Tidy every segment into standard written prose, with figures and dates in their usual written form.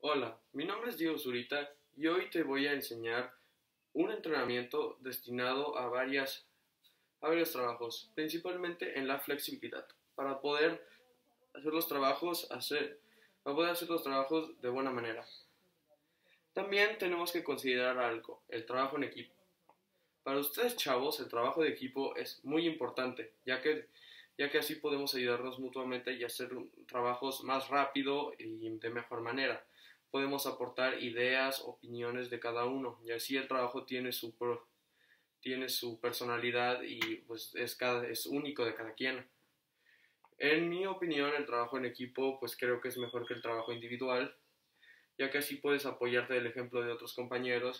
Hola, mi nombre es Diego Zurita y hoy te voy a enseñar un entrenamiento destinado a varios trabajos, principalmente en la flexibilidad, para poder hacer los trabajos, para poder hacer los trabajos de buena manera. También tenemos que considerar algo, el trabajo en equipo. Para ustedes chavos, el trabajo de equipo es muy importante, ya que así podemos ayudarnos mutuamente y hacer trabajos más rápido y de mejor manera. Podemos aportar ideas, opiniones de cada uno y así el trabajo tiene su personalidad y pues es único de cada quien. En mi opinión, el trabajo en equipo pues creo que es mejor que el trabajo individual, ya que así puedes apoyarte del ejemplo de otros compañeros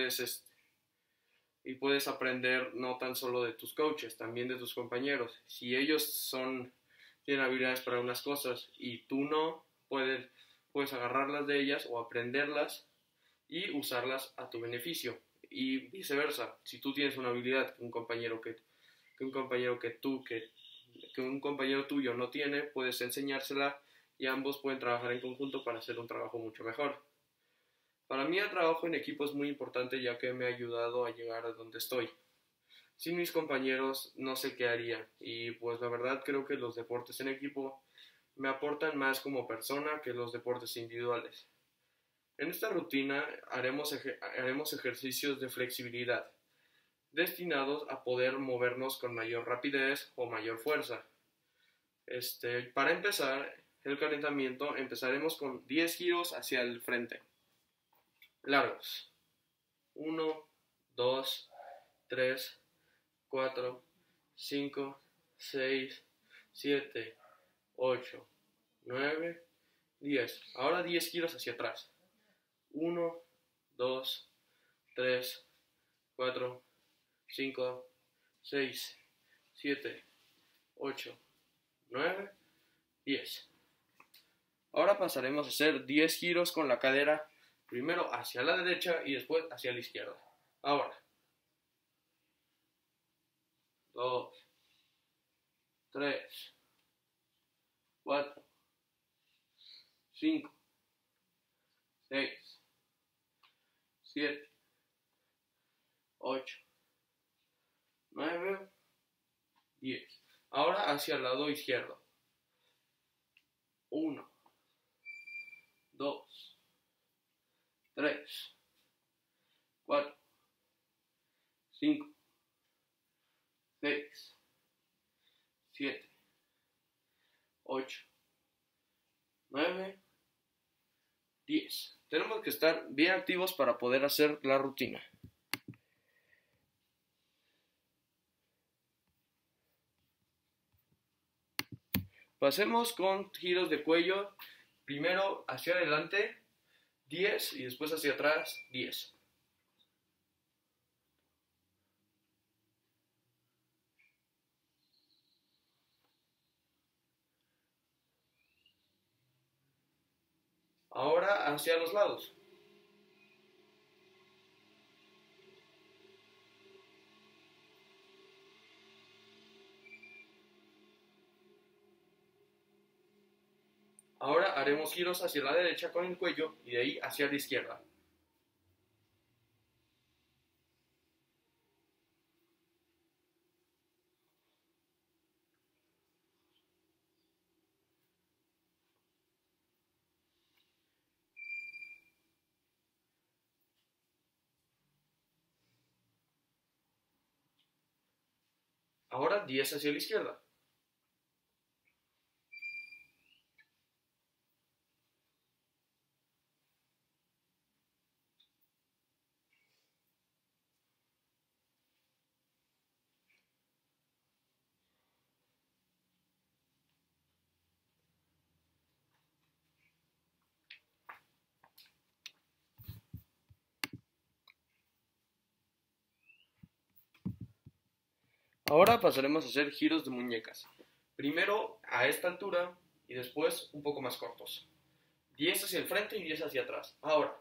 y puedes aprender no tan solo de tus coaches, también de tus compañeros. Si tienen habilidades para unas cosas y tú no, puedes agarrarlas de ellas o aprenderlas y usarlas a tu beneficio. Y viceversa, si tú tienes una habilidad que un compañero que un compañero tuyo no tiene, puedes enseñársela y ambos pueden trabajar en conjunto para hacer un trabajo mucho mejor. Para mí el trabajo en equipo es muy importante ya que me ha ayudado a llegar a donde estoy. Sin mis compañeros no sé qué haría y pues la verdad creo que los deportes en equipo me aportan más como persona que los deportes individuales. En esta rutina haremos ejercicios de flexibilidad destinados a poder movernos con mayor rapidez o mayor fuerza. Para empezar el calentamiento empezaremos con 10 giros hacia el frente. Largos. 1, 2, 3, 4, 5, 6, 7, 8, 9, 10. Ahora 10 giros hacia atrás. 1, 2, 3, 4, 5, 6, 7, 8, 9, 10. Ahora pasaremos a hacer 10 giros con la cadera, primero hacia la derecha y después hacia la izquierda. Ahora, 2, 3, 4, 5, 6, 7, 8, 9, 10. Ahora hacia el lado izquierdo. 1, 2, 3, 4, 5, 6, 7, 8, 9, 10. Tenemos que estar bien activos para poder hacer la rutina. Pasemos con giros de cuello. Primero hacia adelante 10 y después hacia atrás 10. Ahora hacia los lados. Ahora haremos giros hacia la derecha con el cuello y de ahí hacia la izquierda. Ahora 10 hacia la izquierda. Ahora pasaremos a hacer giros de muñecas. Primero a esta altura y después un poco más cortos. 10 hacia el frente y 10 hacia atrás.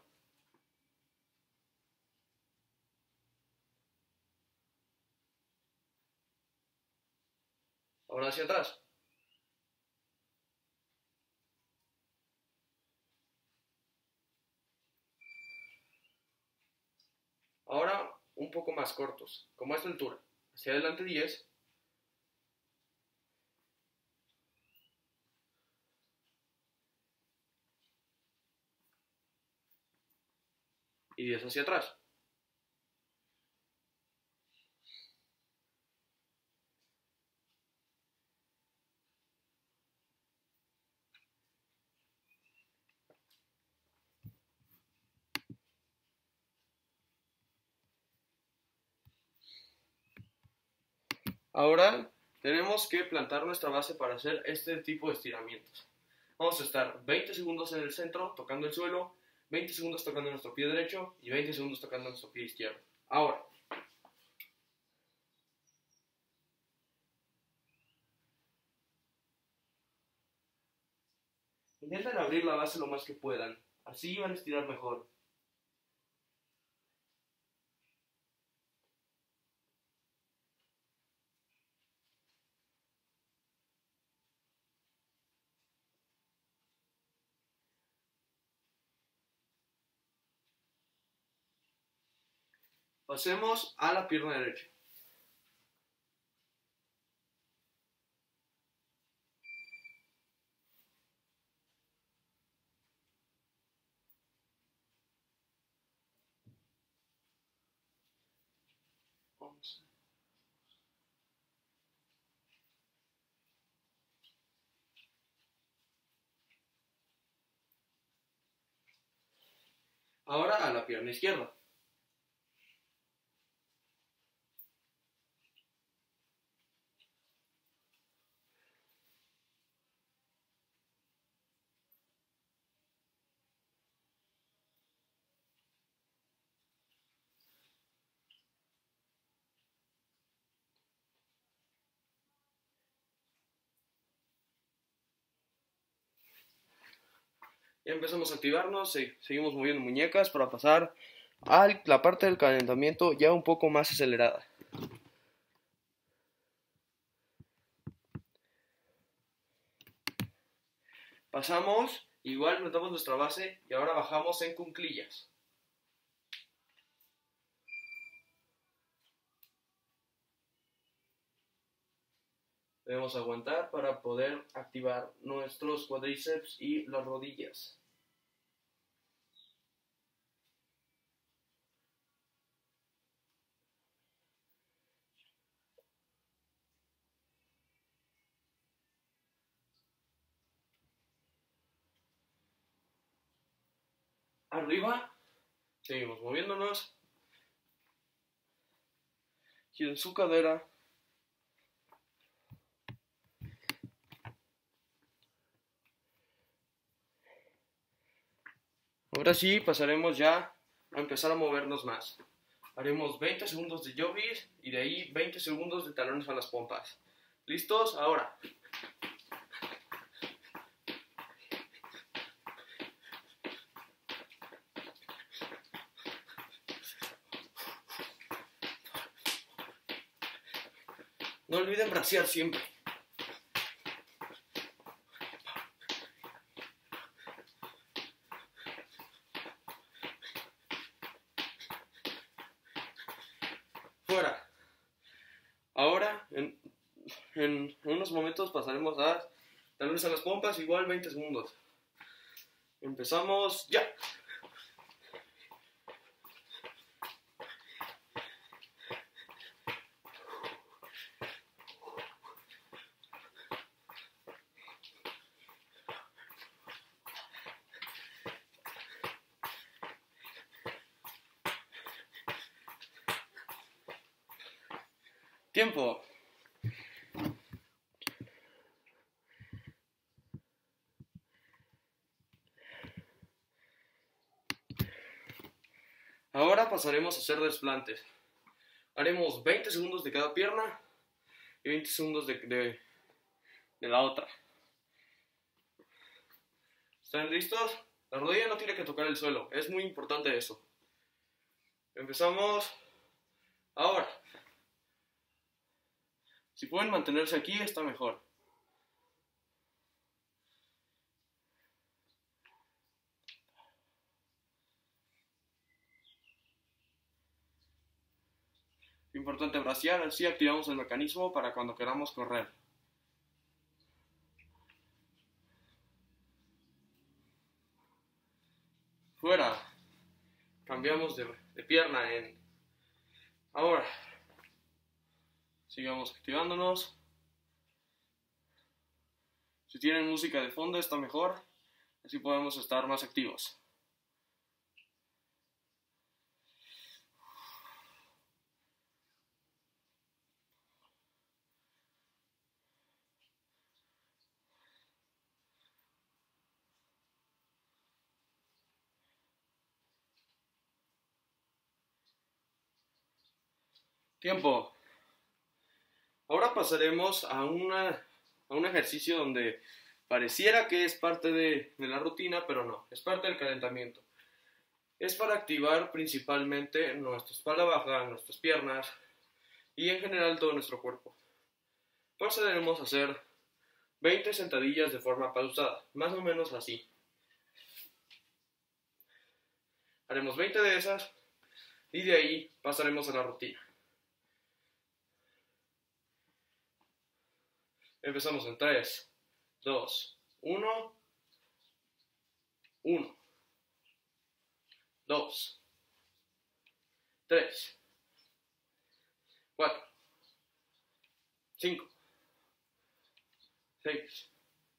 Ahora hacia atrás. Ahora un poco más cortos, como a esta altura. Hacia adelante 10. Y 10 hacia atrás. Ahora tenemos que plantar nuestra base para hacer este tipo de estiramientos. Vamos a estar 20 segundos en el centro tocando el suelo, 20 segundos tocando nuestro pie derecho y 20 segundos tocando nuestro pie izquierdo. Ahora, intenten abrir la base lo más que puedan, así van a estirar mejor. Pasemos a la pierna derecha. Ahora a la pierna izquierda. Ya empezamos a activarnos, seguimos moviendo muñecas para pasar a la parte del calentamiento ya un poco más acelerada. Pasamos, igual plantamos nuestra base y ahora bajamos en cuclillas. Debemos aguantar para poder activar nuestros cuádriceps y las rodillas. Arriba, seguimos moviéndonos. Giren su cadera. Ahora sí, pasaremos ya a empezar a movernos más. Haremos 20 segundos de yogis y de ahí 20 segundos de talones a las pompas. ¿Listos? Ahora. No olviden bracear siempre. Fuera. Ahora, en unos momentos pasaremos a talones a las pompas, igual 20 segundos. Empezamos ya. Tiempo. Ahora pasaremos a hacer desplantes. Haremos 20 segundos de cada pierna y 20 segundos de la otra. ¿Están listos? La rodilla no tiene que tocar el suelo, es muy importante eso. Empezamos ahora. Si pueden mantenerse aquí, está mejor. Importante bracear, así activamos el mecanismo para cuando queramos correr. Fuera. Cambiamos de pierna en... Ahora. Sigamos activándonos. Si tienen música de fondo está mejor. Así podemos estar más activos. Tiempo. Ahora pasaremos a un ejercicio donde pareciera que es parte de la rutina, pero no, es parte del calentamiento. Es para activar principalmente nuestra espalda baja, nuestras piernas y en general todo nuestro cuerpo. Procederemos a hacer 20 sentadillas de forma pausada, más o menos así. Haremos 20 de esas y de ahí pasaremos a la rutina. Empezamos en 3, 2, 1, 1, 2, 3, 4, 5, 6,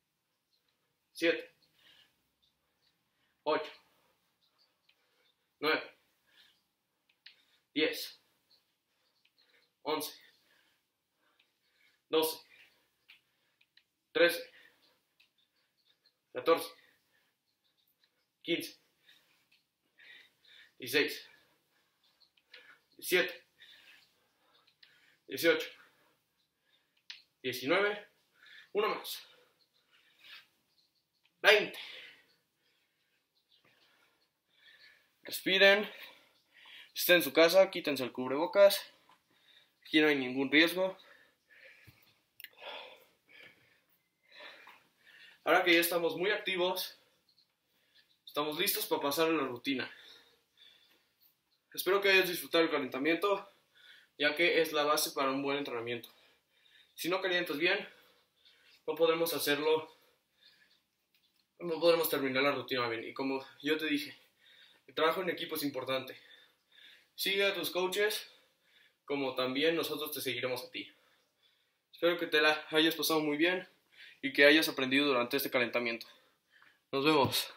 7, 8, 9, 10, 11, 12, 13, 14, 15, 16, 17, 18, 19, uno más, 20. Respiren. Si están en su casa, quítense el cubrebocas. Aquí no hay ningún riesgo. Ahora que ya estamos muy activos, estamos listos para pasar a la rutina. Espero que hayas disfrutado el calentamiento, ya que es la base para un buen entrenamiento. Si no calientas bien, no podremos terminar la rutina bien. Y como yo te dije, el trabajo en equipo es importante. Sigue a tus coaches, como también nosotros te seguiremos a ti. Espero que te la hayas pasado muy bien y que hayas aprendido durante este calentamiento. Nos vemos.